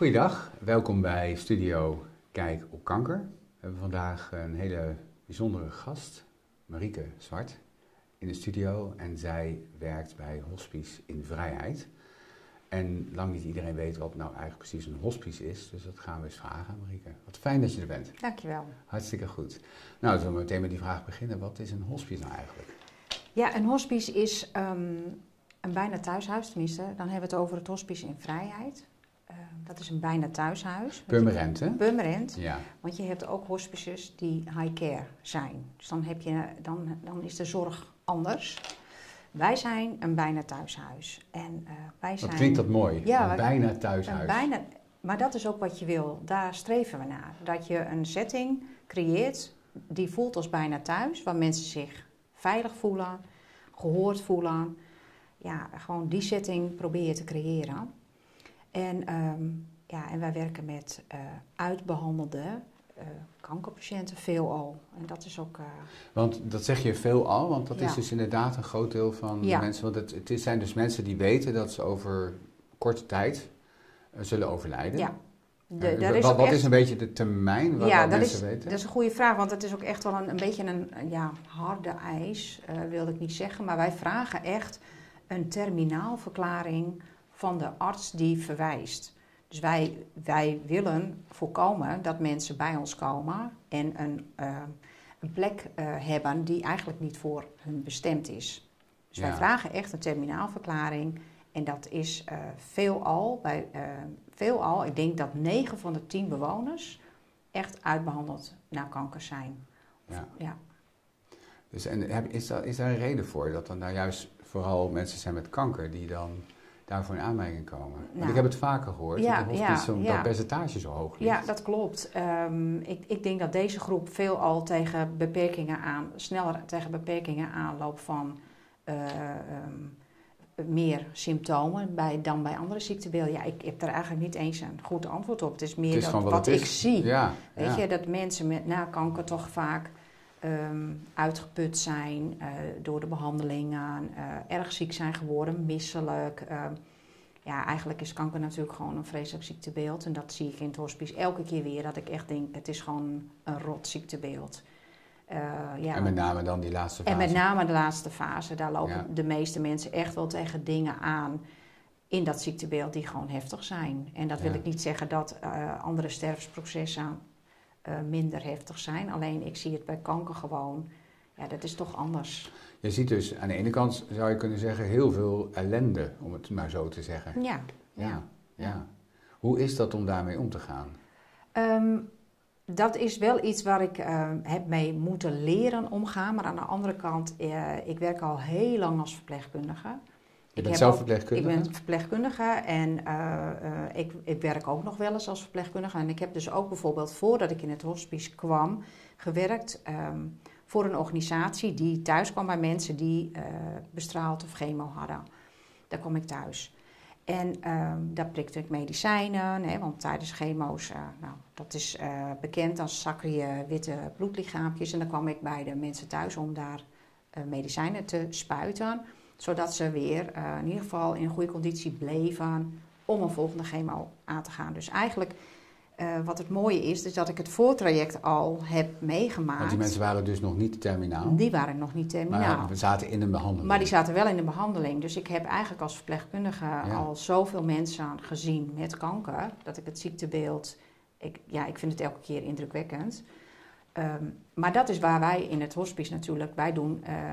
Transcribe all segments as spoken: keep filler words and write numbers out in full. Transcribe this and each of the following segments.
Goeiedag, welkom bij Studio Kijk op Kanker. We hebben vandaag een hele bijzondere gast, Marieke Zwart, in de studio. En zij werkt bij Hospice in Vrijheid. En lang niet iedereen weet wat nou eigenlijk precies een hospice is, dus dat gaan we eens vragen, Marieke. Wat fijn dat je er bent. Dankjewel. Hartstikke goed. Nou, zullen we meteen met die vraag beginnen. Wat is een hospice nou eigenlijk? Ja, een hospice is um, een bijna thuishuis, tenminste. Dan hebben we het over het Hospice in Vrijheid. Uh, dat is een bijna thuishuis. Permanent, hè? Permanent. Ja. Want je hebt ook hospices die high care zijn. Dus dan, heb je, dan, dan is de zorg anders. Wij zijn een bijna thuishuis. En, uh, wij zijn, Wat klinkt dat mooi? Ja, een wij, bijna thuishuis. Een bijna, maar dat is ook wat je wil. Daar streven we naar. Dat je een setting creëert die voelt als bijna thuis. Waar mensen zich veilig voelen, gehoord voelen. Ja, gewoon die setting probeer je te creëren. En, um, ja, en wij werken met uh, uitbehandelde uh, kankerpatiënten veelal. En dat is ook... Uh, want dat zeg je veelal, want dat ja. is dus inderdaad een groot deel van ja. de mensen. Want het, het zijn dus mensen die weten dat ze over korte tijd uh, zullen overlijden. Ja. De, uh, daar is wat wat echt, is een beetje de termijn waar ja, mensen is, weten? dat is een goede vraag, want het is ook echt wel een, een beetje een ja, harde eis, uh, wilde ik niet zeggen. Maar wij vragen echt een terminaalverklaring van de arts die verwijst. Dus wij, wij willen voorkomen dat mensen bij ons komen en een, uh, een plek uh, hebben die eigenlijk niet voor hun bestemd is. Dus ja. wij vragen echt een terminaalverklaring en dat is uh, veelal, bij, uh, veelal, ik denk dat negen van de tien bewoners echt uitbehandeld naar kanker zijn. Ja. ja. Dus en heb, is, daar, is daar een reden voor dat dan nou juist vooral mensen zijn met kanker die dan daarvoor in aanmerking komen? Want nou, ik heb het vaker gehoord, ja, dat, de hospice, ja, zo, ja. dat percentage zo hoog ligt. Ja, dat klopt. Um, ik, ik denk dat deze groep veelal tegen beperkingen aan, sneller tegen beperkingen aanloopt van uh, um, meer symptomen bij, dan bij andere ziektebeelden. Ja, ik heb daar eigenlijk niet eens een goed antwoord op. Het is meer het is dat, wat, wat ik is. zie. Ja, Weet ja. je, dat mensen met na kanker toch vaak um, uitgeput zijn uh, door de behandelingen, uh, erg ziek zijn geworden, misselijk. Uh, ja, eigenlijk is kanker natuurlijk gewoon een vreselijk ziektebeeld. En dat zie ik in het hospice elke keer weer, dat ik echt denk, het is gewoon een rot ziektebeeld. Uh, ja. En met name dan die laatste fase. En met name de laatste fase, daar lopen ja. de meeste mensen echt wel tegen dingen aan in dat ziektebeeld die gewoon heftig zijn. En dat wil ja. ik niet zeggen dat uh, andere sterfsprocessen uh, minder heftig zijn. Alleen ik zie het bij kanker gewoon, ja, dat is toch anders. Je ziet dus aan de ene kant, zou je kunnen zeggen, heel veel ellende, om het maar zo te zeggen. Ja. Ja, ja. ja. Hoe is dat om daarmee om te gaan? Um, dat is wel iets waar ik uh, heb mee moeten leren omgaan. Maar aan de andere kant, uh, ik werk al heel lang als verpleegkundige. Je ik bent zelf ook, verpleegkundige? Ik ben verpleegkundige en uh, uh, ik, ik werk ook nog wel eens als verpleegkundige. En ik heb dus ook bijvoorbeeld, voordat ik in het hospice kwam, gewerkt um, voor een organisatie die thuis kwam bij mensen die uh, bestraald of chemo hadden. Daar kwam ik thuis. En um, daar prikte ik medicijnen, hè, want tijdens chemo's, uh, nou, dat is uh, bekend, dan zakken je witte bloedlichaampjes. En dan kwam ik bij de mensen thuis om daar uh, medicijnen te spuiten, zodat ze weer uh, in ieder geval in goede conditie bleven om een volgende chemo aan te gaan. Dus eigenlijk, uh, wat het mooie is, is dat ik het voortraject al heb meegemaakt. Want die mensen waren dus nog niet terminaal? Die waren nog niet terminaal. Maar we zaten in een behandeling. Maar die zaten wel in de behandeling. Dus ik heb eigenlijk als verpleegkundige ja. al zoveel mensen gezien met kanker, dat ik het ziektebeeld, ik, ja, ik vind het elke keer indrukwekkend. Um, maar dat is waar wij in het hospice natuurlijk, wij doen uh,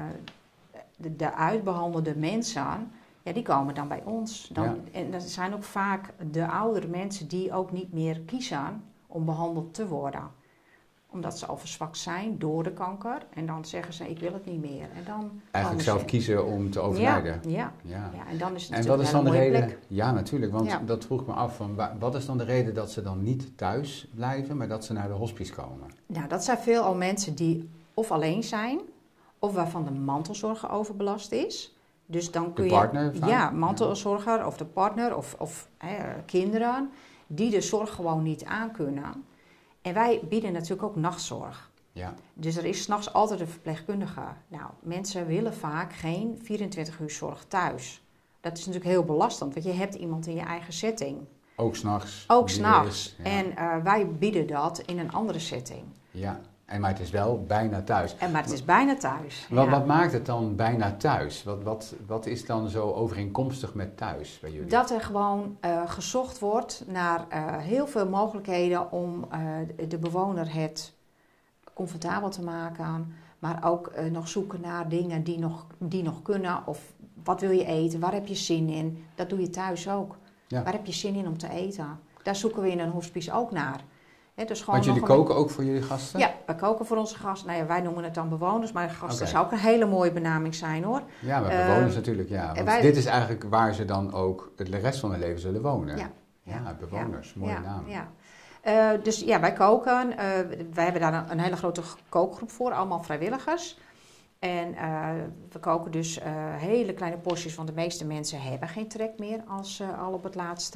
de, de uitbehandelde mensen, ja, die komen dan bij ons. Dan, ja. En dat zijn ook vaak de oudere mensen die ook niet meer kiezen om behandeld te worden. Omdat ze al verzwakt zijn door de kanker. En dan zeggen ze, ik wil het niet meer. En dan Eigenlijk zelf ze... kiezen om te overlijden. Ja, ja. ja. ja en dan is het en wat is dan een de reden? plek. Ja, natuurlijk. Want ja. dat vroeg me af. Van, wat is dan de reden dat ze dan niet thuis blijven, maar dat ze naar de hospice komen? Nou, dat zijn veelal mensen die of alleen zijn, of waarvan de mantelzorger overbelast is. Dus dan kun de partner? je, vaak? Ja, mantelzorger ja. of de partner of, of hè, kinderen die de zorg gewoon niet aankunnen. En wij bieden natuurlijk ook nachtzorg. Ja. Dus er is 's nachts altijd een verpleegkundige. Nou, mensen willen vaak geen vierentwintig uur zorg thuis. Dat is natuurlijk heel belastend, want je hebt iemand in je eigen setting. Ook s'nachts. Ook s'nachts. Ja. En uh, wij bieden dat in een andere setting. Ja, en, maar het is wel bijna thuis. En, maar het is bijna thuis. Wat, ja. wat maakt het dan bijna thuis? Wat, wat, wat is dan zo overeenkomstig met thuis bij jullie? Dat er gewoon uh, gezocht wordt naar uh, heel veel mogelijkheden om uh, de bewoner het comfortabel te maken. Maar ook uh, nog zoeken naar dingen die nog, die nog kunnen. Of wat wil je eten? Waar heb je zin in? Dat doe je thuis ook. Ja. Waar heb je zin in om te eten? Daar zoeken we in een hospice ook naar. He, dus gewoon Want jullie koken ook voor jullie gasten? Ja, wij koken voor onze gasten. Nou ja, wij noemen het dan bewoners, maar gasten okay. zou ook een hele mooie benaming zijn hoor. Ja, maar bewoners uh, natuurlijk, ja. Want wij, dit is eigenlijk waar ze dan ook de rest van hun leven zullen wonen. Ja, ja, ja bewoners, ja, mooie ja, naam. Ja. Uh, dus ja, wij koken. Uh, wij hebben daar een, een hele grote kookgroep voor, allemaal vrijwilligers. En uh, we koken dus uh, hele kleine porties, want de meeste mensen hebben geen trek meer als ze al op het laatste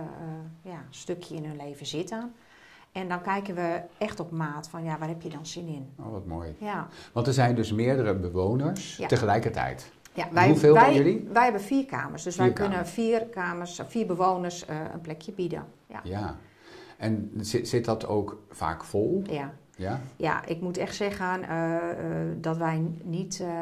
uh, ja, stukje in hun leven zitten. En dan kijken we echt op maat van, ja, waar heb je dan zin in? Oh, wat mooi. Ja. Want er zijn dus meerdere bewoners ja. tegelijkertijd. Ja, wij, hoeveel wij, van jullie? Wij hebben vier kamers, dus vier wij kamers. kunnen vier kamers, vier bewoners uh, een plekje bieden. Ja. ja. En zit, zit dat ook vaak vol? Ja. Ja? Ja, ik moet echt zeggen uh, uh, dat wij niet, uh, uh,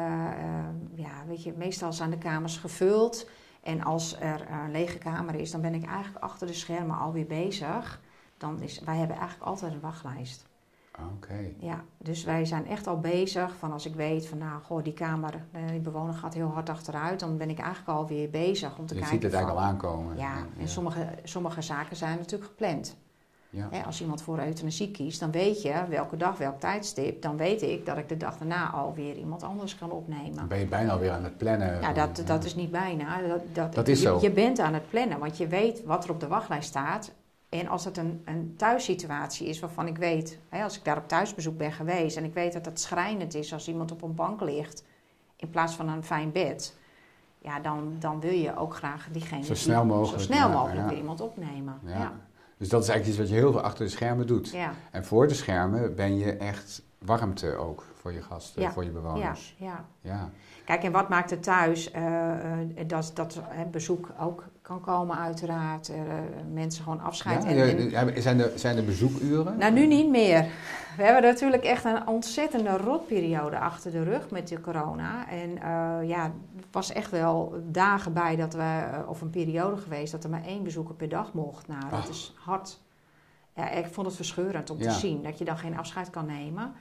ja, weet je, meestal zijn de kamers gevuld. En als er een lege kamer is, dan ben ik eigenlijk achter de schermen alweer bezig. Dan is, wij hebben eigenlijk altijd een wachtlijst. Oké. Okay. Ja, dus wij zijn echt al bezig van als ik weet van nou, goh, die kamer, die bewoner gaat heel hard achteruit, dan ben ik eigenlijk alweer bezig om te je kijken. Je ziet het van, eigenlijk al aankomen. Ja, en ja. Sommige, sommige zaken zijn natuurlijk gepland. Ja. He, als iemand voor euthanasie kiest, dan weet je welke dag, welk tijdstip. Dan weet ik dat ik de dag daarna alweer iemand anders kan opnemen. Dan ben je bijna alweer aan het plannen. Ja, dat, ja. dat is niet bijna. Dat, dat, dat is je, zo. Je bent aan het plannen, want je weet wat er op de wachtlijst staat. En als het een, een thuissituatie is waarvan ik weet, hè, als ik daar op thuisbezoek ben geweest en ik weet dat het schrijnend is als iemand op een bank ligt in plaats van een fijn bed, ja, dan, dan wil je ook graag diegene zo snel mogelijk, zo snel ja, mogelijk ja. weer iemand opnemen. Ja. Ja. Dus dat is eigenlijk iets wat je heel veel achter de schermen doet. Ja. En voor de schermen ben je echt warmte ook voor je gasten, ja. voor je bewoners. Ja. Ja. Ja. Kijk, en wat maakt het thuis? Uh, uh, dat dat uh, bezoek ook kan komen uiteraard. Uh, mensen gewoon afscheid. Ja, en, en, zijn, er, zijn er bezoekuren? Nou, nu niet meer. We hebben natuurlijk echt een ontzettende rotperiode achter de rug met de corona. En uh, ja, het was echt wel dagen bij dat we, uh, of een periode geweest, dat er maar één bezoeker per dag mocht. Nou, dat oh. is hard. Ja, ik vond het verscheurend om ja. te zien dat je dan geen afscheid kan nemen.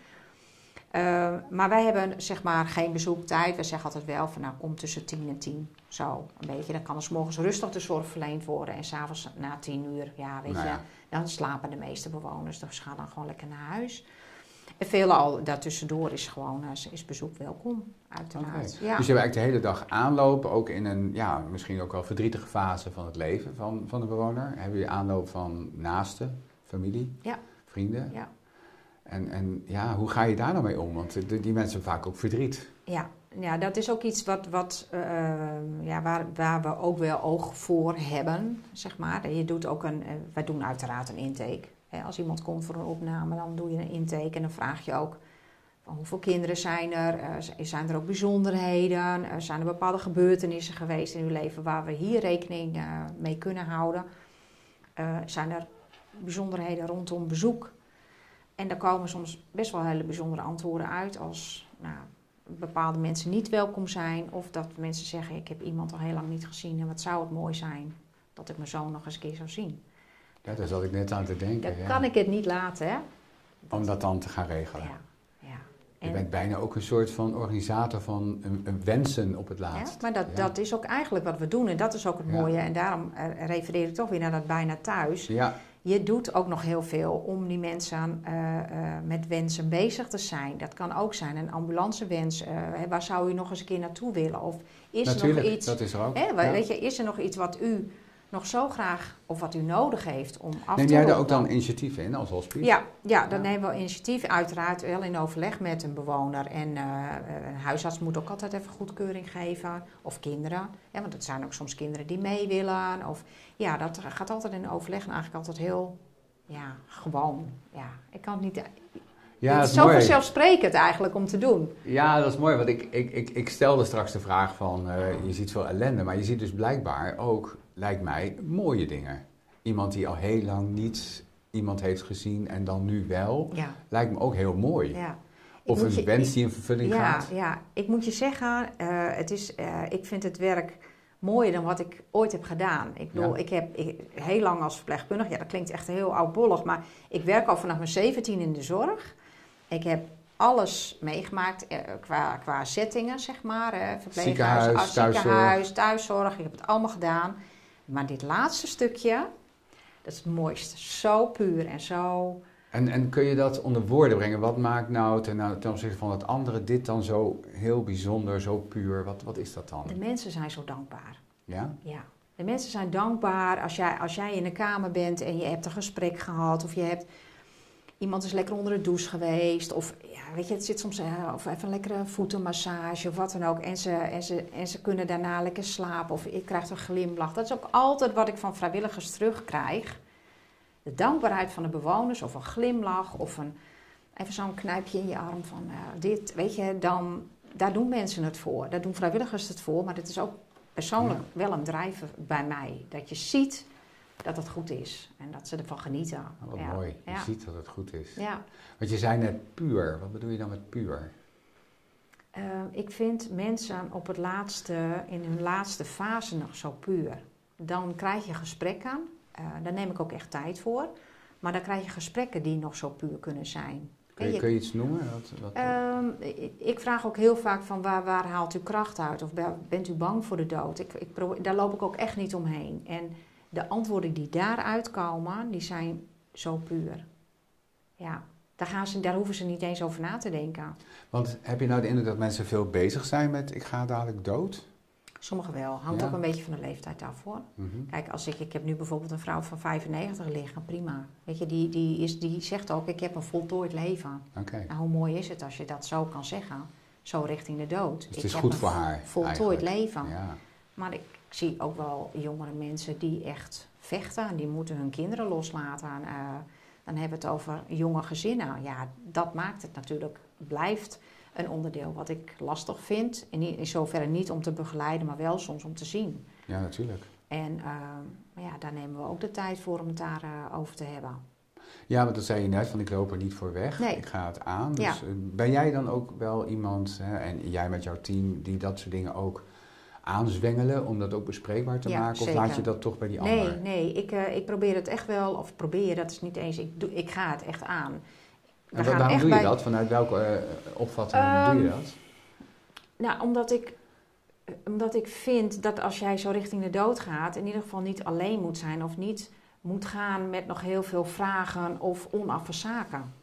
Uh, maar wij hebben zeg maar geen bezoektijd. We zeggen altijd wel van nou kom tussen tien en tien. Zo, een beetje. Dan kan er 's morgens rustig de zorg verleend worden. En 's avonds na tien uur, ja weet nou ja. je, dan slapen de meeste bewoners. Dus gaan dan gewoon lekker naar huis. En veelal daartussendoor is gewoon uh, is bezoek welkom, uiteraard. Okay. Ja. Dus je hebt eigenlijk de hele dag aanloop, ook in een ja, misschien ook wel verdrietige fase van het leven van, van de bewoner. Heb je aanloop van naasten, familie, ja. vrienden? Ja. En, en ja, hoe ga je daar nou mee om? Want die, die mensen hebben vaak ook verdriet. Ja, ja dat is ook iets wat, wat, uh, ja, waar, waar we ook wel oog voor hebben, zeg maar. Je doet ook een, uh, wij doen uiteraard een intake. Hè, als iemand komt voor een opname, dan doe je een intake en dan vraag je ook van hoeveel kinderen zijn er? Uh, zijn er ook bijzonderheden? Uh, zijn er bepaalde gebeurtenissen geweest in uw leven waar we hier rekening uh, mee kunnen houden? Uh, zijn er bijzonderheden rondom bezoek? En daar komen soms best wel hele bijzondere antwoorden uit als nou, bepaalde mensen niet welkom zijn. Of dat mensen zeggen, ik heb iemand al heel lang niet gezien en wat zou het mooi zijn dat ik mijn zoon nog eens een keer zou zien. Ja, daar zat ik net aan te denken. Dan ja. kan ik het niet laten, hè. Dat, Om dat dan te gaan regelen. Ja, ja. Je en, bent bijna ook een soort van organisator van een, een wensen op het laatst. Ja, maar dat, ja. dat is ook eigenlijk wat we doen en dat is ook het ja. mooie. En daarom uh, refereer ik toch weer naar dat bijna thuis. Ja. Je doet ook nog heel veel om die mensen uh, uh, met wensen bezig te zijn. Dat kan ook zijn een ambulancewens. Uh, waar zou u nog eens een keer naartoe willen? Of is Natuurlijk, er nog iets? Dat is er ook. Hè, ja. Weet je, is er nog iets wat u nog zo graag of wat u nodig heeft om af Neem te jij ronden? daar ook dan initiatief in als hospice? Ja, ja, dan ja. nemen we initiatief. Uiteraard wel in overleg met een bewoner. En uh, een huisarts moet ook altijd even goedkeuring geven. Of kinderen. Ja, want het zijn ook soms kinderen die mee willen. Of, ja, dat gaat altijd in overleg. En eigenlijk altijd heel... Ja, gewoon. Ja, ik kan het niet... Ja, het is zo vanzelfsprekend eigenlijk om te doen. Ja, dat is mooi. Want ik, ik, ik, ik stelde straks de vraag van... Uh, je ziet veel ellende, maar je ziet dus blijkbaar ook, lijkt mij, mooie dingen. iemand die al heel lang niet iemand heeft gezien en dan nu wel, Ja. lijkt me ook heel mooi. Ja. Of Ik een moet je- wens ik- die in vervulling Ja, gaat. ja, ik moet je zeggen, eh, het is, eh, ik vind het werk mooier dan wat ik ooit heb gedaan. Ik bedoel, Ja. ik heb ik, heel lang als verpleegkundige, ja, dat klinkt echt heel oudbollig, maar ik werk al vanaf mijn zeventien in de zorg. Ik heb alles meegemaakt eh, qua, qua settingen, zeg maar. Eh, verpleeghuis, Ziekenhuis, as- thuiszorg. ziekenhuis, thuiszorg. Ik heb het allemaal gedaan. Maar dit laatste stukje, dat is het mooiste. Zo puur en zo... En, en kun je dat onder woorden brengen? Wat maakt nou ten, ten opzichte van het andere dit dan zo heel bijzonder, zo puur? Wat, wat is dat dan? De mensen zijn zo dankbaar. Ja? Ja, de mensen zijn dankbaar als jij, als jij in een kamer bent en je hebt een gesprek gehad of je hebt iemand is lekker onder de douche geweest of ja, weet je, het zit soms uh, of even een lekkere voetenmassage of wat dan ook en ze, en, ze, en ze kunnen daarna lekker slapen of ik krijg een glimlach. Dat is ook altijd wat ik van vrijwilligers terugkrijg. De dankbaarheid van de bewoners of een glimlach of een, even zo'n knijpje in je arm van uh, dit, weet je, dan, daar doen mensen het voor. Daar doen vrijwilligers het voor, maar het is ook persoonlijk Ja. wel een drijver bij mij. Dat je ziet dat het goed is en dat ze ervan genieten. Oh, wat Ja. mooi. Je Ja. ziet dat het goed is. Ja. Want je zei net puur. Wat bedoel je dan met puur? Uh, ik vind mensen op het laatste, in hun laatste fase nog zo puur. Dan krijg je gesprekken, uh, daar neem ik ook echt tijd voor. Maar dan krijg je gesprekken die nog zo puur kunnen zijn. Kun je, je, kun je iets noemen? Wat, wat, um, ik, ik vraag ook heel vaak van waar, waar haalt u kracht uit? Of bent u bang voor de dood? Ik, ik probeer, daar loop ik ook echt niet omheen. En de antwoorden die daaruit komen, die zijn zo puur. Ja, daar, gaan ze, daar hoeven ze niet eens over na te denken. Want heb je nou de indruk dat mensen veel bezig zijn met ik ga dadelijk dood? Sommigen wel. Hangt Ja. ook een beetje van de leeftijd af hoor. Mm-hmm. Kijk, als ik, ik heb nu bijvoorbeeld een vrouw van vijfennegentig liggen, prima. Weet je, die, die, is, die zegt ook, ik heb een voltooid leven. Oké. Okay. Nou, hoe mooi is het als je dat zo kan zeggen? Zo richting de dood. Dus het ik is heb goed een voor haar voltooid eigenlijk. leven. Ja. Maar ik zie ook wel jongere mensen die echt vechten. En die moeten hun kinderen loslaten. Uh, dan hebben we het over jonge gezinnen. Ja, dat maakt het natuurlijk, blijft een onderdeel wat ik lastig vind. In, in zoverre niet om te begeleiden, maar wel soms om te zien. Ja, natuurlijk. En uh, ja, daar nemen we ook de tijd voor om het daarover uh, over te hebben. Ja, want dat zei je net, van ik loop er niet voor weg. Nee. Ik ga het aan. Dus Ja. ben jij dan ook wel iemand, hè, en jij met jouw team, die dat soort dingen ook aanzwengelen om dat ook bespreekbaar te Ja, maken? Of zeker. laat je dat toch bij die nee, ander? Nee, ik, uh, ik probeer het echt wel, of probeer, dat is niet eens, ik, doe, ik ga het echt aan. We En gaan waarom echt doe je bij, dat? Vanuit welke uh, opvatting um, doe je dat? Nou, omdat ik, omdat ik vind dat als jij zo richting de dood gaat, in ieder geval niet alleen moet zijn of niet moet gaan met nog heel veel vragen of onaffe zaken.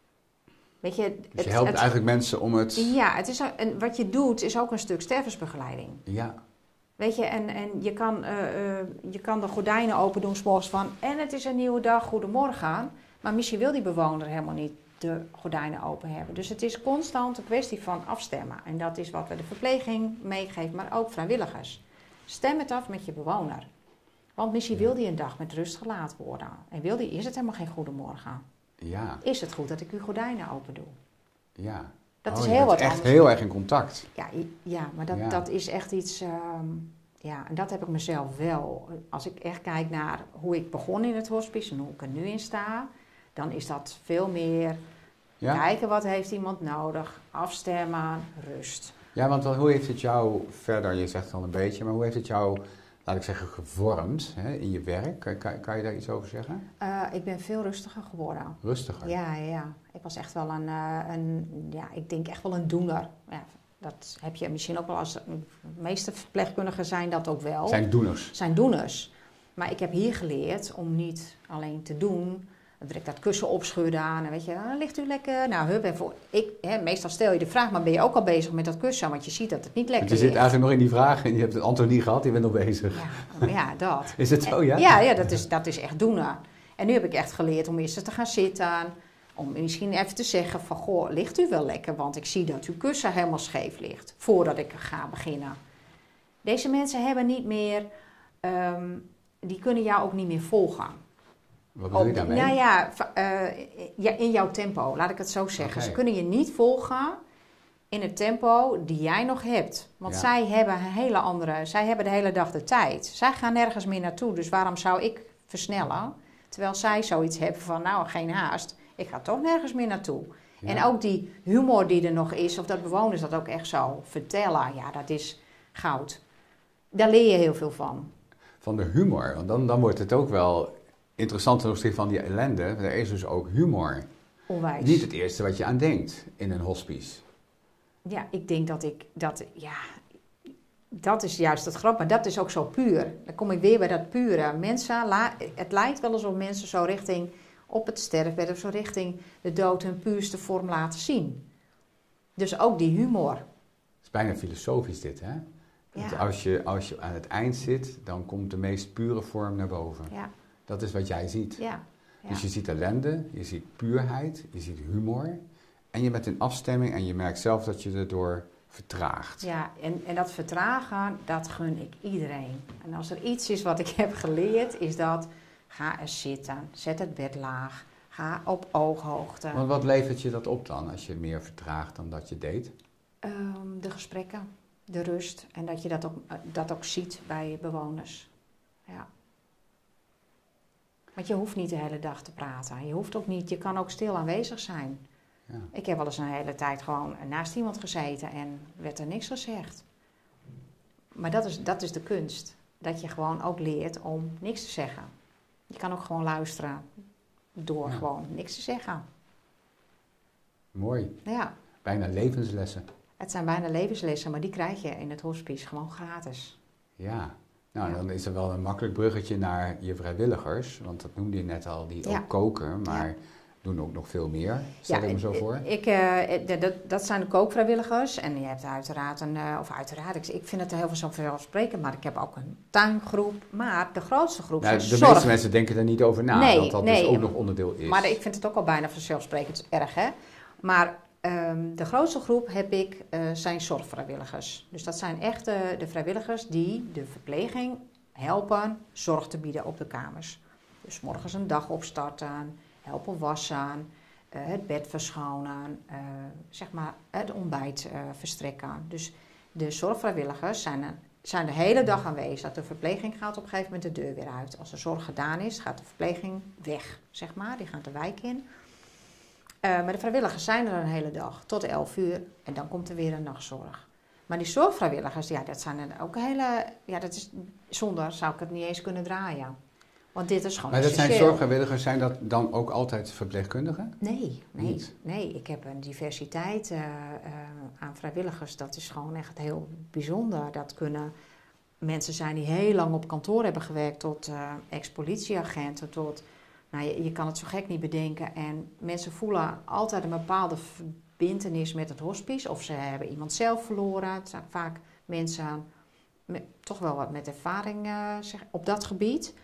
Weet je, Dus het, je helpt het, eigenlijk mensen om het... Ja, het is, en wat je doet is ook een stuk stervensbegeleiding. Ja. Weet je, en, en je, kan, uh, uh, je kan de gordijnen open doen 's morgens van en het is een nieuwe dag, goedemorgen. Maar misschien wil die bewoner helemaal niet de gordijnen open hebben. Dus het is constant een kwestie van afstemmen. En dat is wat we de verpleging meegeven, maar ook vrijwilligers. Stem het af met je bewoner. Want misschien wil die een dag met rust gelaten worden. En wil die, is het helemaal geen goedemorgen. Ja. Is het goed dat ik uw gordijnen open doe? Ja. Dat oh, is je heel bent wat echt anders. heel erg in contact. Ja, ja maar dat, Ja. dat is echt iets... Um, ja, en dat heb ik mezelf wel. Als ik echt kijk naar hoe ik begon in het hospice en hoe ik er nu in sta, dan is dat veel meer Ja? kijken wat heeft iemand nodig, afstemmen, rust. Ja, want hoe heeft het jou verder, je zegt het al een beetje, maar hoe heeft het jou, laat ik zeggen, gevormd hè, in je werk? Kan, kan je daar iets over zeggen? Uh, ik ben veel rustiger geworden. Rustiger? Ja, ja. Ik was echt wel een, uh, een ja, ik denk echt wel een doener. Ja, dat heb je misschien ook wel als, de meeste verpleegkundigen zijn dat ook wel. Zijn doeners? Zijn doeners. Maar ik heb hier geleerd om niet alleen te doen, direct dat kussen opschudden aan en weet je, ah, ligt u lekker? Nou, hup, en voor, ik, hè, meestal stel je de vraag, maar ben je ook al bezig met dat kussen? Want je ziet dat het niet lekker Want je ligt. zit eigenlijk nog in die vraag en je hebt het antwoord niet gehad, je bent nog bezig. Ja, ja, dat. Is het zo, ja? Ja, ja dat, is, dat is echt doener. En nu heb ik echt geleerd om eerst te gaan zitten, om misschien even te zeggen van, goh, ligt u wel lekker? Want ik zie dat uw kussen helemaal scheef ligt, voordat ik ga beginnen. Deze mensen hebben niet meer, um, die kunnen jou ook niet meer volgen. Wat bedoel je Op, daarmee? nou ja, uh, ja, in jouw tempo, laat ik het zo zeggen. Okay. Ze kunnen je niet volgen in het tempo die jij nog hebt. Want Ja. zij hebben een hele andere, zij hebben de hele dag de tijd. Zij gaan nergens meer naartoe. Dus waarom zou ik versnellen. Terwijl zij zoiets hebben van, nou, geen haast. Ik ga toch nergens meer naartoe. Ja. En ook die humor die er nog is, of dat bewoners dat ook echt zo vertellen. Ja, dat is goud. Daar leer je heel veel van. Van de humor, want dan, dan wordt het ook wel interessant ten opzichte van die ellende. Er is dus ook humor. Onwijs. Niet het eerste wat je aan denkt in een hospice. Ja, ik denk dat ik, dat, ja, dat is juist het grap, maar dat is ook zo puur. Dan kom ik weer bij dat pure. Mensen, het lijkt wel alsof mensen zo richting op het sterfbed of zo richting de dood hun puurste vorm laten zien. Dus ook die humor. Het is bijna filosofisch dit, hè? Ja. Als je, als je aan het eind zit, dan komt de meest pure vorm naar boven. Ja. Dat is wat jij ziet. Ja. Ja. Dus je ziet ellende, je ziet puurheid, je ziet humor. En je bent in afstemming en je merkt zelf dat je erdoor vertraagt. Ja, en, en dat vertragen, dat gun ik iedereen. En als er iets is wat ik heb geleerd, is dat ga eens zitten, zet het bed laag, ga op ooghoogte. Want wat levert je dat op dan, als je meer vertraagt dan dat je deed? Um, de gesprekken, de rust en dat je dat ook, dat ook ziet bij bewoners. Ja. Want je hoeft niet de hele dag te praten. Je hoeft ook niet, je kan ook stil aanwezig zijn. Ja. Ik heb wel eens een hele tijd gewoon naast iemand gezeten en werd er niks gezegd. Maar dat is, dat is de kunst. Dat je gewoon ook leert om niks te zeggen. Je kan ook gewoon luisteren door ja. gewoon niks te zeggen. Mooi. Ja. Bijna levenslessen. Het zijn bijna levenslessen, maar die krijg je in het hospice gewoon gratis. Ja. Nou, ja. dan is er wel een makkelijk bruggetje naar je vrijwilligers. Want dat noemde je net al, die ja. ook koken, maar ja. doen ook nog veel meer. Stel ja, ik me zo voor. Ik, uh, dat, dat zijn de kookvrijwilligers. En je hebt uiteraard een, uh, of uiteraard, ik, ik vind het heel veel zo vanzelfsprekend, maar ik heb ook een tuingroep. Maar de grootste groep nou, is de zorg. meeste mensen denken er niet over na, nee, dat dat nee, dus ook nog onderdeel is. Maar ik vind het ook al bijna vanzelfsprekend erg, hè. Maar um, de grootste groep heb ik, uh, zijn zorgvrijwilligers. Dus dat zijn echt uh, de vrijwilligers die de verpleging helpen zorg te bieden op de kamers. Dus 's morgens een dag opstarten, helpen wassen, uh, het bed verschonen, uh, zeg maar het ontbijt uh, verstrekken. Dus de zorgvrijwilligers zijn, er, zijn de hele dag aanwezig. De verpleging gaat op een gegeven moment de deur weer uit. Als de zorg gedaan is, gaat de verpleging weg, zeg maar. Die gaat de wijk in. Uh, maar de vrijwilligers zijn er een hele dag, tot elf uur. En dan komt er weer een nachtzorg. Maar die zorgvrijwilligers, ja, dat zijn er ook hele... Ja, dat is, zonder zou ik het niet eens kunnen draaien. Want dit is gewoon Maar dat essentieel. zijn zorgvrijwilligers, zijn dat dan ook altijd verpleegkundigen? Nee, nee, Niet? nee. Ik heb een diversiteit uh, uh, aan vrijwilligers. Dat is gewoon echt heel bijzonder. Dat kunnen mensen zijn die heel lang op kantoor hebben gewerkt, tot uh, ex-politieagenten, tot... Nou, je, je kan het zo gek niet bedenken. En mensen voelen altijd een bepaalde verbintenis met het hospice. Of ze hebben iemand zelf verloren. Het zijn vaak mensen met, toch wel wat met ervaring uh, zeg, op dat gebied.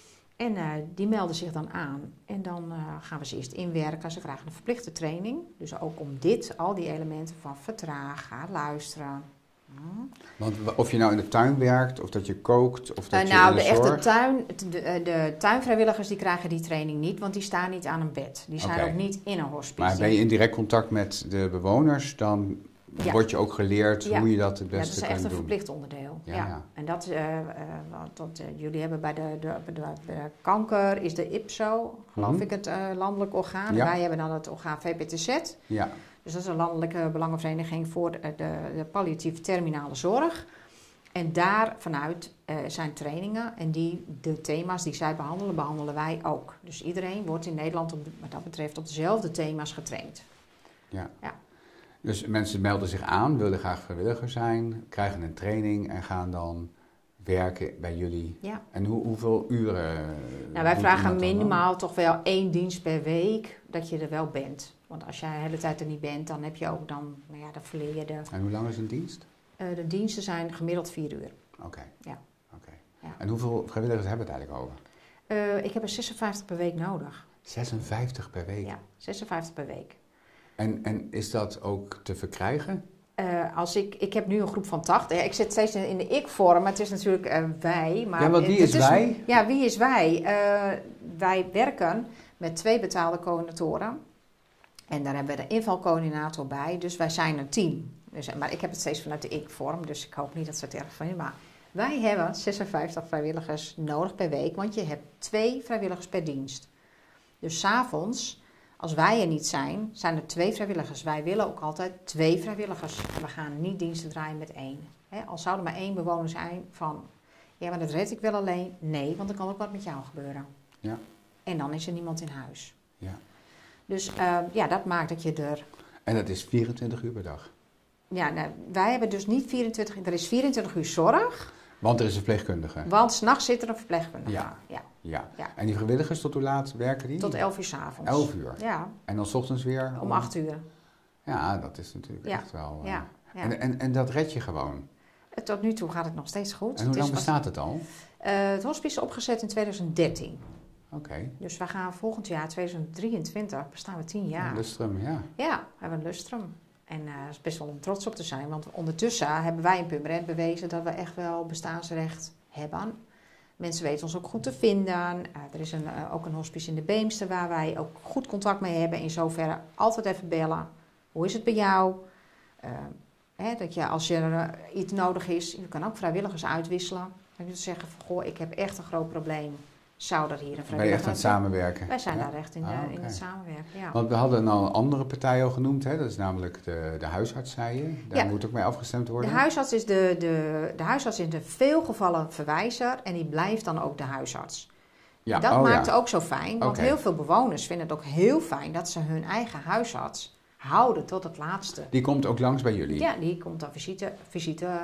En uh, die melden zich dan aan. En dan uh, gaan we ze eerst inwerken. Ze krijgen een verplichte training. Dus ook om dit, al die elementen van vertragen, luisteren. Hmm. Want of je nou in de tuin werkt, of dat je kookt, of dat uh, je nou, in de, de zorg... echte tuin, de, de tuinvrijwilligers die krijgen die training niet, want die staan niet aan een bed. Die zijn okay. ook niet in een hospice. Maar ben je in direct contact met de bewoners, dan ja. word je ook geleerd ja. hoe je dat het beste ja, kan doen. Dat is echt een verplicht onderdeel. Ja, ja. ja. En dat, uh, uh, wat uh, jullie hebben bij de, de, de, de kanker, is de I P S O, geloof mm-hmm. ik, het uh, landelijk orgaan. Ja. Wij hebben dan het orgaan V P T Z. Ja. Dus dat is een landelijke belangenvereniging voor de, de, de palliatieve terminale zorg. En daar vanuit uh, zijn trainingen en die, de thema's die zij behandelen, behandelen wij ook. Dus iedereen wordt in Nederland op, wat dat betreft op dezelfde thema's getraind. Ja. ja. Dus mensen melden zich aan, willen graag vrijwilliger zijn, krijgen een training en gaan dan werken bij jullie. Ja. En hoe, hoeveel uren? Nou, wij vragen minimaal toch wel één dienst per week dat je er wel bent. Want als jij de hele tijd er niet bent, dan heb je ook dan, nou ja, dan verleer je de... En hoe lang is een dienst? Uh, de diensten zijn gemiddeld vier uur. Oké. Okay. Ja. Okay. Ja. En hoeveel vrijwilligers hebben we het eigenlijk over? Uh, ik heb er zesenvijftig per week nodig. zesenvijftig per week? Ja, zesenvijftig per week. En, en is dat ook te verkrijgen? Uh, als ik, ik heb nu een groep van tachtig. Ik zit steeds in de ik-vorm, maar het is natuurlijk uh, wij. Maar ja, want wie is, is wij? Ja, wie is wij? Uh, wij werken met twee betaalde coördinatoren. En daar hebben we de invalcoördinator bij. Dus wij zijn een team. Dus, maar ik heb het steeds vanuit de ik-vorm, dus ik hoop niet dat ze het erg vinden. Maar Wij hebben zesenvijftig vrijwilligers nodig per week, want je hebt twee vrijwilligers per dienst. Dus 's avonds, als wij er niet zijn, zijn er twee vrijwilligers. Wij willen ook altijd twee vrijwilligers. We gaan niet diensten draaien met één. He, al zou er maar één bewoner zijn van, ja, maar dat red ik wel alleen. Nee, want dan kan ook wat met jou gebeuren. Ja. En dan is er niemand in huis. Ja. Dus uh, ja, dat maakt dat je er... En dat is vierentwintig uur per dag? Ja, nou, wij hebben dus niet vierentwintig... Er is vierentwintig uur zorg. Want er is een verpleegkundige? Want 's nachts zit er een verpleegkundige. Ja. Ja. Ja. Ja. En die vrijwilligers, tot hoe laat werken die? Tot elf uur 's avonds. elf uur? Ja. En dan 's ochtends weer? Om acht uur. Ja, dat is natuurlijk Ja. echt wel... Uh, Ja. Ja. En, en, en dat red je gewoon? Tot nu toe gaat het nog steeds goed. En hoe Het lang is bestaat het al? Uh, het hospice is opgezet in tweeduizend dertien. Oké. Okay. Dus we gaan volgend jaar, tweeduizend drieëntwintig, bestaan we tien jaar. Lustrum, ja. Ja, we hebben een lustrum. En uh, er is best wel om trots op te zijn. Want ondertussen hebben wij in Purmerend bewezen dat we echt wel bestaansrecht hebben. Mensen weten ons ook goed te vinden. Uh, er is een, uh, ook een hospice in de Beemster waar wij ook goed contact mee hebben. In zoverre altijd even bellen. Hoe is het bij jou? Uh, hè, dat je als er uh, iets nodig is, je kan ook vrijwilligers uitwisselen. Dan kun je zeggen van, goh, ik heb echt een groot probleem. Zou er hier een vrijwilliger... Ben je echt aan het samenwerken? Wij zijn ja? daar echt in, de, ah, okay. in het samenwerken, ja. Want we hadden al een andere partij al genoemd, hè? Dat is namelijk de, de huisarts, zei je. Daar ja. moet ook mee afgestemd worden. De huisarts is, de, de, de huisarts is in veel gevallen verwijzer en die blijft dan ook de huisarts. Ja. Dat oh, maakt ja. het ook zo fijn, want okay. heel veel bewoners vinden het ook heel fijn dat ze hun eigen huisarts houden tot het laatste. Die komt ook langs bij jullie? Ja, die komt dan visite, visite uh,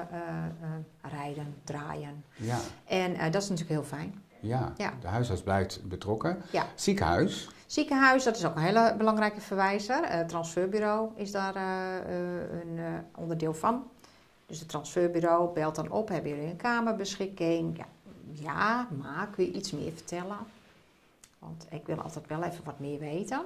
uh, rijden, draaien. Ja. En uh, dat is natuurlijk heel fijn. Ja, ja, de huisarts blijft betrokken. Ja. Ziekenhuis? Ziekenhuis, dat is ook een hele belangrijke verwijzer. Het uh, transferbureau is daar uh, uh, een uh, onderdeel van. Dus het transferbureau belt dan op, hebben jullie een kamerbeschikking? Ja, ja, maar kun je iets meer vertellen? Want ik wil altijd wel even wat meer weten.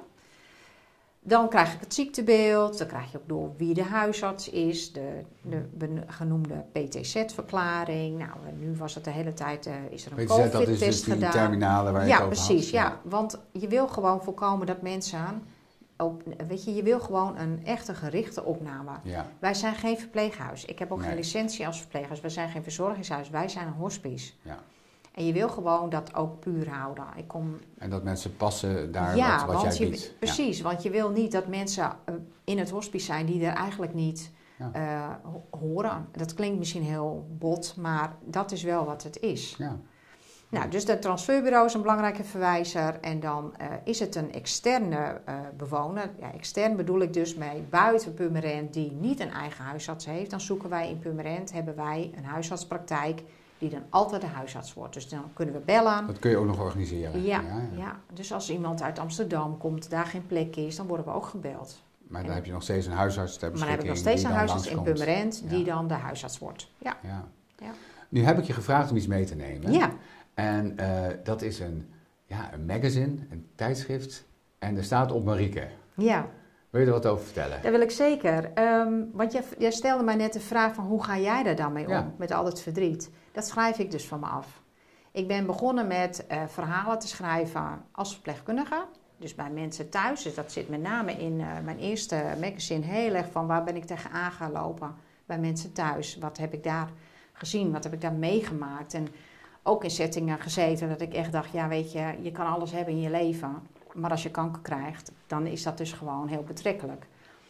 Dan krijg ik het ziektebeeld, dan krijg je ook door wie de huisarts is, de, de genoemde P T Z-verklaring. Nou, nu was het de hele tijd, uh, is er een COVID-test gedaan. Dat is dus die terminale waar je ja, het over precies, had. Ja, precies. Ja, want je wil gewoon voorkomen dat mensen, op, weet je, je wil gewoon een echte gerichte opname. Ja. Wij zijn geen verpleeghuis. Ik heb ook nee. geen licentie als verpleeghuis. Wij zijn geen verzorgingshuis. Wij zijn een hospice. Ja. En je wil gewoon dat ook puur houden. Ik kom... En dat mensen passen daar ja, wat, wat want jij je, biedt. Precies, ja. want je wil niet dat mensen uh, in het hospice zijn die er eigenlijk niet ja. uh, horen. Dat klinkt misschien heel bot, maar dat is wel wat het is. Ja. Nou, dus dat transferbureau is een belangrijke verwijzer. En dan uh, is het een externe uh, bewoner. Ja, extern bedoel ik dus mee buiten Purmerend die niet een eigen huisarts heeft. Dan zoeken wij in Purmerend, hebben wij een huisartspraktijk die dan altijd de huisarts wordt. Dus dan kunnen we bellen. Dat kun je ook nog organiseren. Ja, ja, ja. ja. Dus als iemand uit Amsterdam komt, daar geen plek is, dan worden we ook gebeld. Maar dan en, heb je nog steeds een huisarts ter beschikking. Maar dan heb ik nog steeds een huisarts in Purmerend ja. die dan de huisarts wordt. Ja. Ja. Ja. Nu heb ik je gevraagd om iets mee te nemen. Ja. En uh, dat is een, ja, een magazine, een tijdschrift. En er staat op Marieke. Ja. Wil je er wat over vertellen? Dat wil ik zeker. Um, want jij, jij stelde mij net de vraag van hoe ga jij daar dan mee om? Ja. Met al het verdriet. Dat schrijf ik dus van me af. Ik ben begonnen met uh, verhalen te schrijven als verpleegkundige. Dus bij mensen thuis. Dus dat zit met name in uh, mijn eerste magazine heel erg van waar ben ik tegenaan gaan lopen. Bij mensen thuis. Wat heb ik daar gezien? Wat heb ik daar meegemaakt? En ook in settingen gezeten dat ik echt dacht, ja weet je, je kan alles hebben in je leven. Maar als je kanker krijgt, dan is dat dus gewoon heel betrekkelijk.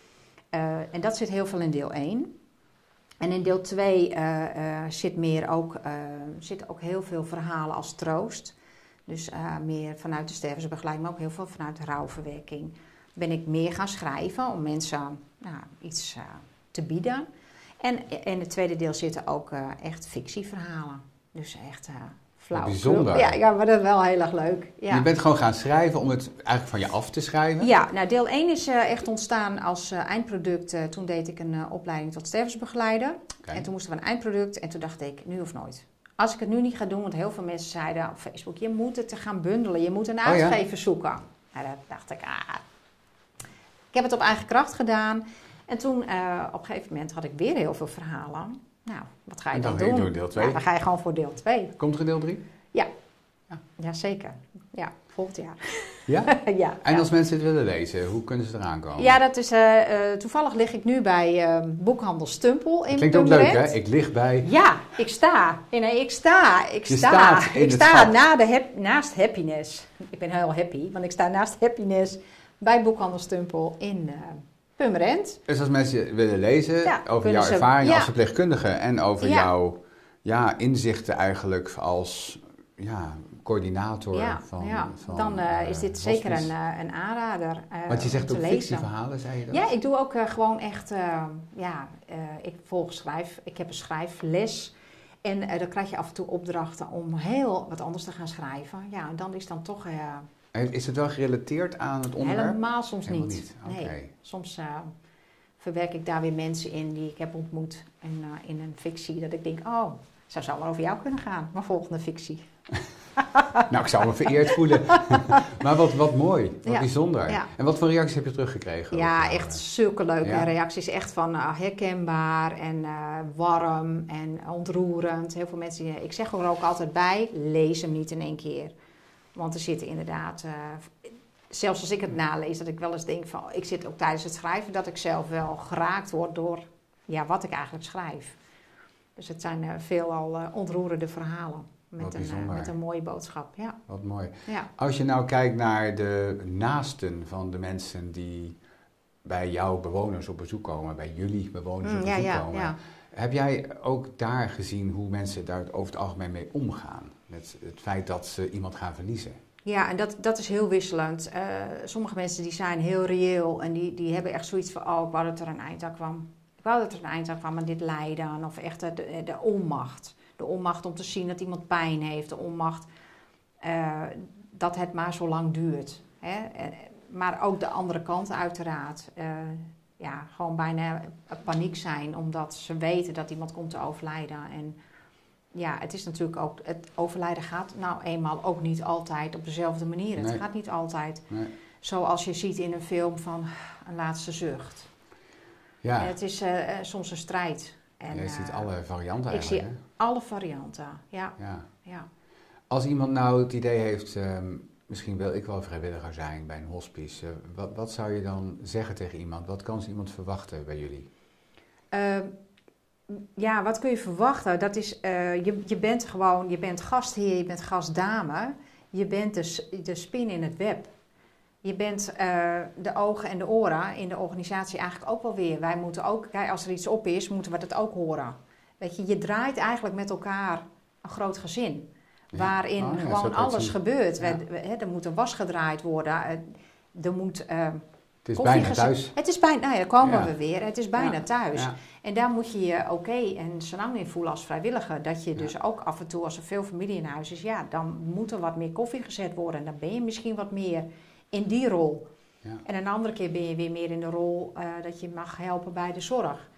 Uh, en dat zit heel veel in deel één. En in deel twee uh, uh, zit, meer ook, uh, zit ook heel veel verhalen als troost. Dus uh, meer vanuit de stervensbegeleiding, maar ook heel veel vanuit de rouwverwerking. Ben ik meer gaan schrijven om mensen nou, iets uh, te bieden. En in het tweede deel zitten ook uh, echt fictieverhalen. Dus echt... Uh, Flauw. Bijzonder. Ja, ja, maar dat is wel heel erg leuk. Ja. Je bent gewoon gaan schrijven om het eigenlijk van je af te schrijven? Ja, nou deel één is uh, echt ontstaan als uh, eindproduct. Uh, toen deed ik een uh, opleiding tot stervensbegeleider. Okay. En toen moesten we een eindproduct. En toen dacht ik, nu of nooit. Als ik het nu niet ga doen, want heel veel mensen zeiden op Facebook... je moet het gaan bundelen, je moet een uitgever oh, ja? zoeken. Nou, dat dacht ik, ah... Ik heb het op eigen kracht gedaan. En toen, uh, op een gegeven moment, had ik weer heel veel verhalen... Nou, wat ga je dan, dan doen? Door deel twee. Ja, dan ga je gewoon voor deel twee. Komt er een deel drie? Ja, ja. ja zeker. Ja. volgend jaar. Ja? ja En ja. als mensen het willen lezen, hoe kunnen ze eraan komen? Ja, dat is, uh, uh, toevallig lig ik nu bij uh, boekhandel Stumpel in Klinkt ook Purmerend. leuk, hè? Ik lig bij... Ja, ik sta. Nee, nee ik sta. Ik Je sta. staat in ik het sta gat. na de hap- naast Happiness. Ik ben heel happy, want ik sta naast Happiness bij boekhandel Stumpel in uh, Purmerend. Dus als mensen willen lezen Ja, over jouw ze, ervaring ja. als verpleegkundige en over Ja. jouw ja, inzichten eigenlijk als ja, coördinator Ja, van, ja. van dan uh, is dit uh, zeker hospice. een, uh, een aanrader. Uh, Want je zegt om ook te lezen. fictieverhalen, zei je dat? Ja, ik doe ook uh, gewoon echt, uh, ja, uh, ik volg schrijf, ik heb een schrijfles. En uh, dan krijg je af en toe opdrachten om heel wat anders te gaan schrijven. Ja, en dan is dan toch... Uh, Is het wel gerelateerd aan het onderwerp? Helemaal soms Helemaal niet. niet. Okay. Nee, soms uh, verwerk ik daar weer mensen in die ik heb ontmoet. En uh, in een fictie dat ik denk, oh, zou zo wel over jou kunnen gaan. Mijn volgende fictie. Nou, ik zou me vereerd voelen. Maar wat, wat mooi, wat ja. bijzonder. Ja. En wat voor reacties heb je teruggekregen? Ja, over, echt zulke leuke ja. reacties. Echt van uh, herkenbaar en uh, warm en ontroerend. Heel veel mensen, die, ik zeg er ook altijd bij, lees hem niet in één keer. Want er zitten inderdaad, uh, zelfs als ik het nalees, dat ik wel eens denk van, ik zit ook tijdens het schrijven, dat ik zelf wel geraakt word door ja, wat ik eigenlijk schrijf. Dus het zijn uh, veelal uh, ontroerende verhalen. Met een, uh, met een mooie boodschap, ja. Wat mooi. Ja. Als je nou kijkt naar de naasten van de mensen die bij jouw bewoners op bezoek komen, bij jullie bewoners Mm, op ja, bezoek ja, komen. ja. Heb jij ook daar gezien hoe mensen daar over het algemeen mee omgaan? Met het feit dat ze iemand gaan verliezen? Ja, en dat, dat is heel wisselend. Uh, sommige mensen die zijn heel reëel en die, die hebben echt zoiets van, oh, ik wou dat er een eind aan kwam. Ik wou dat er een eind aan kwam aan dit lijden. Of echt de, de, de onmacht. De onmacht om te zien dat iemand pijn heeft. De onmacht uh, dat het maar zo lang duurt. Hè? Maar ook de andere kant uiteraard. Uh, ja, gewoon bijna paniek zijn omdat ze weten dat iemand komt te overlijden. En ja, het is natuurlijk ook, het overlijden gaat nou eenmaal ook niet altijd op dezelfde manier. Het Nee. gaat niet altijd Nee. zoals je ziet in een film van een laatste zucht. Ja, Het is uh, soms een strijd. En, je ziet uh, alle varianten ik eigenlijk. zie Hè? alle varianten, ja. Ja. ja. Als iemand nou het idee heeft, um, misschien wil ik wel vrijwilliger zijn bij een hospice. Uh, wat, wat zou je dan zeggen tegen iemand? Wat kan zo iemand verwachten bij jullie? Uh, ja, wat kun je verwachten? Dat is, uh, je, je bent gewoon, je bent gastheer, je bent gastdame. Je bent de, de spin in het web. Je bent uh, de ogen en de oren in de organisatie eigenlijk ook wel weer. Wij moeten ook, kijk, als er iets op is, moeten we dat ook horen. Weet je, je draait eigenlijk met elkaar een groot gezin. Ja. Waarin oh, ja, gewoon alles zien. gebeurt. Ja. We, we, he, er moet een was gedraaid worden. Er moet uh, het is bijna thuis. Het is bijna, nou ja, daar komen ja. we weer. Het is bijna ja. thuis. Ja. En daar moet je je oké okay en zo lang in voelen als vrijwilliger. Dat je ja. dus ook af en toe, als er veel familie in huis is, ja, dan moet er wat meer koffie gezet worden. En dan ben je misschien wat meer in die rol. Ja. En een andere keer ben je weer meer in de rol uh, dat je mag helpen bij de zorg.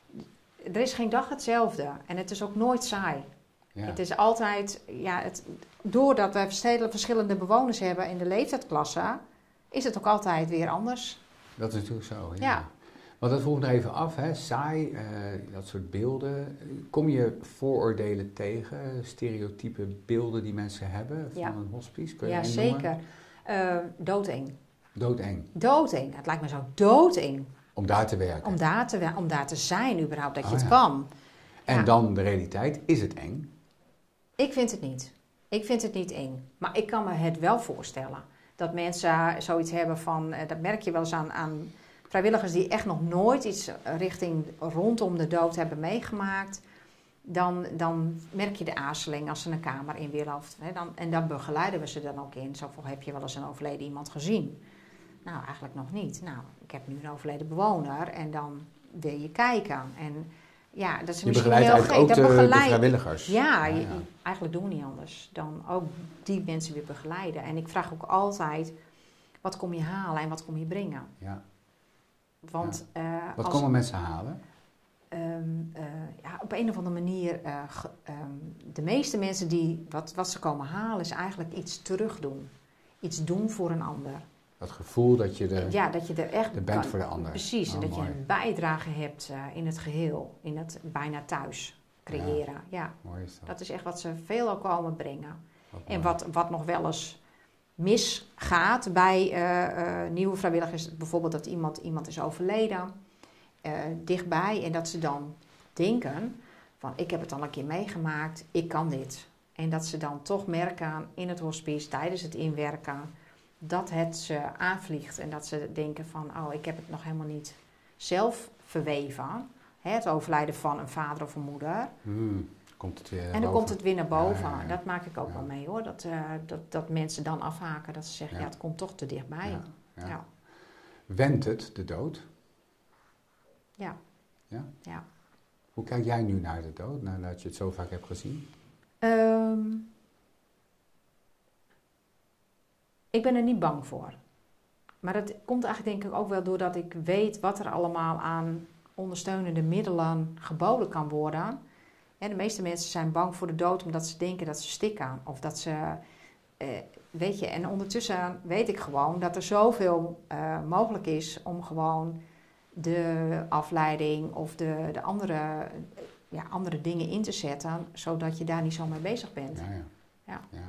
Er is geen dag hetzelfde. En het is ook nooit saai. Ja. Het is altijd, ja, het, doordat we verschillende bewoners hebben in de leeftijdsklasse, is het ook altijd weer anders. Dat is natuurlijk zo, ja. ja. Want dat vroeg nog even af, hè? Saai, uh, dat soort beelden. Kom je vooroordelen tegen, stereotype beelden die mensen hebben van ja. een hospice? Kun je ja, zeker. Uh, doodeng. Doodeng. Doodeng. Het lijkt me zo doodeng. Om daar te werken. Om daar te, om daar te zijn überhaupt, dat oh, je het ja. kan. En ja. dan de realiteit, is het eng? Ik vind het niet. Ik vind het niet eng. Maar ik kan me het wel voorstellen. Dat mensen zoiets hebben van, dat merk je wel eens aan, aan vrijwilligers die echt nog nooit iets richting rondom de dood hebben meegemaakt. Dan, dan merk je de aarzeling als ze een kamer in willen. Of, hè, dan, en dan begeleiden we ze dan ook in. Zo van, heb je wel eens een overleden iemand gezien? Nou, eigenlijk nog niet. Nou, ik heb nu een overleden bewoner en dan wil je kijken. En ja, dat is je misschien begeleidt heel gek. ook Dat de, begeleid... de vrijwilligers. Ja, ja, je, ja, eigenlijk doen we niet anders dan ook die mensen weer begeleiden. En ik vraag ook altijd, wat kom je halen en wat kom je brengen? Ja. Want, ja. Uh, wat als, komen mensen halen? Um, uh, ja, op een of andere manier, uh, ge, um, de meeste mensen die wat, wat ze komen halen, is eigenlijk iets terug doen. Iets doen voor een ander. Dat gevoel dat je er, ja, dat je er echt er bent kan, voor de ander. Precies, oh, en dat mooi. je een bijdrage hebt uh, in het geheel, in het bijna thuis creëren. Ja, ja. Mooi is dat. Dat is echt wat ze veel al komen brengen. Wat en wat, wat nog wel eens misgaat bij uh, uh, nieuwe vrijwilligers. Bijvoorbeeld dat iemand, iemand is overleden uh, dichtbij en dat ze dan denken van ik heb het al een keer meegemaakt, ik kan dit. En dat ze dan toch merken in het hospice tijdens het inwerken dat het ze aanvliegt en dat ze denken van oh ik heb het nog helemaal niet zelf verweven. Hè, het overlijden van een vader of een moeder. Hmm. Komt het weer en dan boven. komt het weer naar boven. Ja, ja, ja. Dat maak ik ook ja. wel mee hoor. Dat, uh, dat, dat mensen dan afhaken. Dat ze zeggen, ja, ja het komt toch te dichtbij. Ja, ja. Ja. Wendt het, de dood? Ja. ja. Ja. Hoe kijk jij nu naar de dood, nadat je het zo vaak hebt gezien? Um, ik ben er niet bang voor. Maar dat komt eigenlijk denk ik ook wel doordat ik weet wat er allemaal aan ondersteunende middelen geboden kan worden. En de meeste mensen zijn bang voor de dood omdat ze denken dat ze stikken. Of dat ze, eh, weet je, en ondertussen weet ik gewoon dat er zoveel uh, mogelijk is om gewoon de afleiding of de, de andere, ja, andere dingen in te zetten, zodat je daar niet zo mee bezig bent. Ja, ja. Ja. Ja.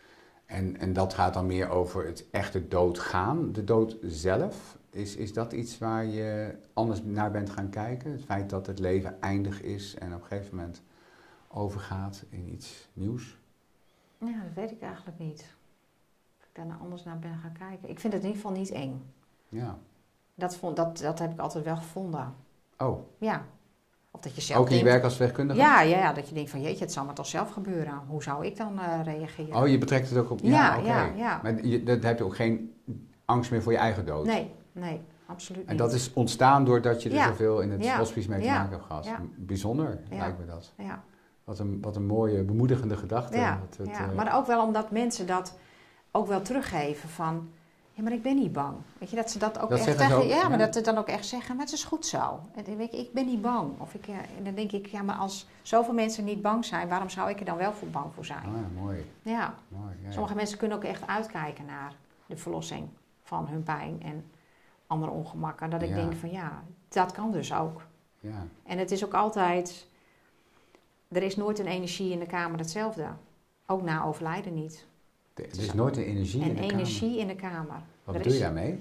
En, en dat gaat dan meer over het echte doodgaan. De dood zelf, is, is dat iets waar je anders naar bent gaan kijken? Het feit dat het leven eindig is en op een gegeven moment overgaat in iets nieuws? Ja, dat weet ik eigenlijk niet. Of ik daar nou anders naar ben gaan kijken. Ik vind het in ieder geval niet eng. Ja. Dat, vond, dat, dat heb ik altijd wel gevonden. Oh. Ja. Of dat je zelf ook in je denkt, werk als verpleegkundige? Ja, ja, ja, dat je denkt van jeetje, het zal maar toch zelf gebeuren. Hoe zou ik dan uh, reageren? Oh, je betrekt het ook op... Ja, ja, okay. ja, ja. Maar je, dat heb je ook geen angst meer voor je eigen dood? Nee, nee, absoluut niet. En dat is ontstaan doordat je er ja. zoveel in het ja. hospice mee te ja. maken hebt gehad. Ja. Bijzonder, ja. lijkt me dat. Ja. Wat een, wat een mooie, bemoedigende gedachte. Ja, dat het, ja. Uh... maar ook wel omdat mensen dat ook wel teruggeven van... Ja, maar ik ben niet bang. Weet je, dat ze dat ook dat echt zeggen. Ook, ja, ja, maar dat ze dan ook echt zeggen, maar het is goed zo. En weet je, ik ben niet bang. Of ik, en dan denk ik, ja, maar als zoveel mensen niet bang zijn, waarom zou ik er dan wel voor bang voor zijn? Ah, mooi. Ja. mooi ja, Sommige ja. mensen kunnen ook echt uitkijken naar de verlossing van hun pijn en andere ongemakken. Dat ik ja. denk van ja, dat kan dus ook. Ja. En het is ook altijd, er is nooit een energie in de kamer hetzelfde. Ook na overlijden niet. De, er is nooit een energie een in de energie kamer. in de kamer. Wat er doe je is, daarmee?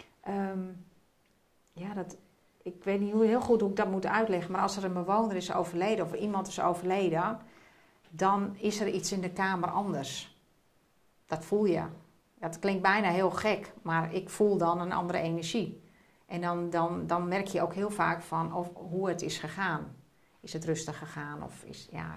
Um, ja, dat, ik weet niet hoe, heel goed hoe ik dat moet uitleggen. Maar als er een bewoner is overleden of iemand is overleden, dan is er iets in de kamer anders. Dat voel je. Dat klinkt bijna heel gek, maar ik voel dan een andere energie. En dan, dan, dan merk je ook heel vaak van of, hoe het is gegaan. Is het rustig gegaan? Of is, ja,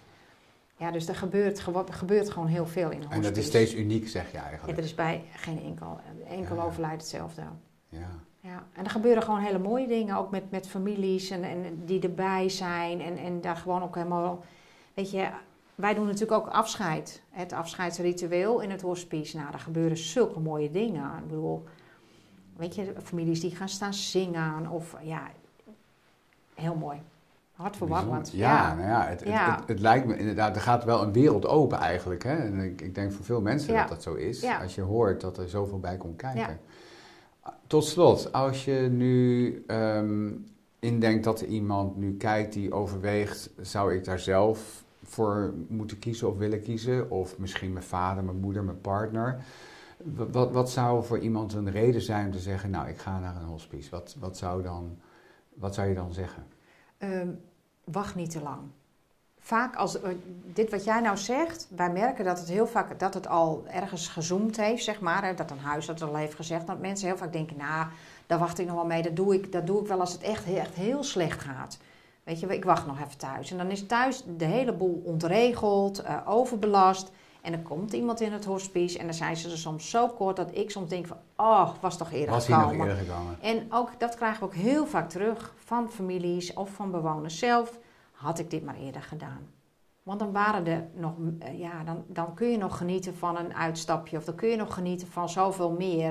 ja, dus er gebeurt, gebeurt gewoon heel veel in een hospice. En dat is steeds uniek, zeg je eigenlijk? Ja, er is bij geen enkel, enkel ja. overlijden hetzelfde. Ja. Ja. En er gebeuren gewoon hele mooie dingen, ook met, met families en, en die erbij zijn. En, en daar gewoon ook helemaal, weet je, wij doen natuurlijk ook afscheid. Het afscheidsritueel in het hospice. Nou, daar gebeuren zulke mooie dingen. Ik bedoel, weet je, families die gaan staan zingen of ja, heel mooi. Hartverwarmend. Ja, ja, nou ja, het, ja. Het, het, het lijkt me inderdaad, er gaat wel een wereld open eigenlijk. Hè? En ik, ik denk voor veel mensen ja. dat dat zo is. Ja. Als je hoort dat er zoveel bij komt kijken. Ja. Tot slot, als je nu um, indenkt dat er iemand nu kijkt die overweegt, zou ik daar zelf voor moeten kiezen of willen kiezen? Of misschien mijn vader, mijn moeder, mijn partner. Wat, wat zou voor iemand een reden zijn om te zeggen, nou, ik ga naar een hospice? Wat, wat, zou, dan, wat zou je dan zeggen? Um, wacht niet te lang. Vaak als uh, dit wat jij nou zegt, wij merken dat het heel vaak dat het al ergens gezoomd heeft, zeg maar, hè, dat een huis dat al heeft gezegd, dat mensen heel vaak denken, nou, daar wacht ik nog wel mee, dat doe ik, dat doe ik wel als het echt, echt heel slecht gaat. Weet je, ik wacht nog even thuis. En dan is thuis de hele boel ontregeld, uh, overbelast. En dan komt iemand in het hospice en dan zijn ze er soms zo kort dat ik soms denk van, oh, was toch eerder was gekomen. Was hij nog eerder gekomen. En ook, dat krijgen we ook heel vaak terug van families of van bewoners zelf. Had ik dit maar eerder gedaan. Want dan waren er nog, ja, dan, dan kun je nog genieten van een uitstapje. Of dan kun je nog genieten van zoveel meer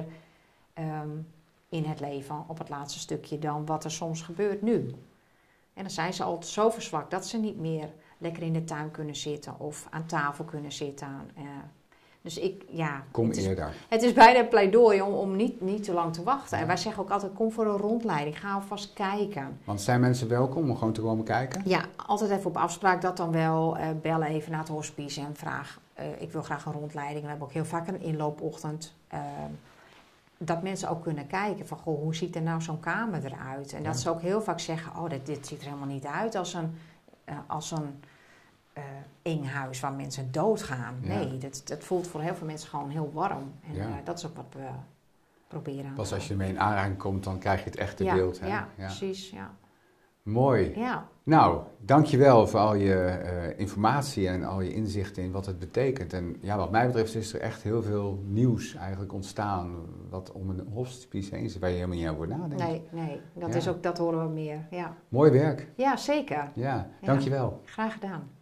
um, in het leven op het laatste stukje dan wat er soms gebeurt nu. En dan zijn ze al zo verzwakt dat ze niet meer lekker in de tuin kunnen zitten of aan tafel kunnen zitten. Uh, dus ik, ja... Kom het is, eerder. Het is bijna een pleidooi om, om niet, niet te lang te wachten. Ja. En wij zeggen ook altijd, kom voor een rondleiding. Ga alvast kijken. Want zijn mensen welkom om gewoon te komen kijken? Ja, altijd even op afspraak dat dan wel. Uh, bellen even naar het hospice en vraag uh, ik wil graag een rondleiding. We hebben ook heel vaak een inloopochtend. Uh, dat mensen ook kunnen kijken van, goh, hoe ziet er nou zo'n kamer eruit? En ja. dat ze ook heel vaak zeggen, oh, dit, dit ziet er helemaal niet uit als een, uh, als een uh, eng huis waar mensen doodgaan. Ja. Nee, dat, dat voelt voor heel veel mensen gewoon heel warm. En ja. uh, dat is ook wat we proberen. Pas als je ermee in aanraking komt, dan krijg je het echte ja, beeld. Hè? Ja, ja, precies. Ja. Mooi. Ja. Nou, dankjewel voor al je uh, informatie en al je inzichten in wat het betekent. En ja, wat mij betreft is er echt heel veel nieuws eigenlijk ontstaan wat om een hospice heen zit, waar je helemaal niet over nadenkt. Nee, nee. Dat, ja. is ook, dat horen we meer. Ja. Mooi werk. Ja, zeker. Ja, dankjewel. Ja, graag gedaan.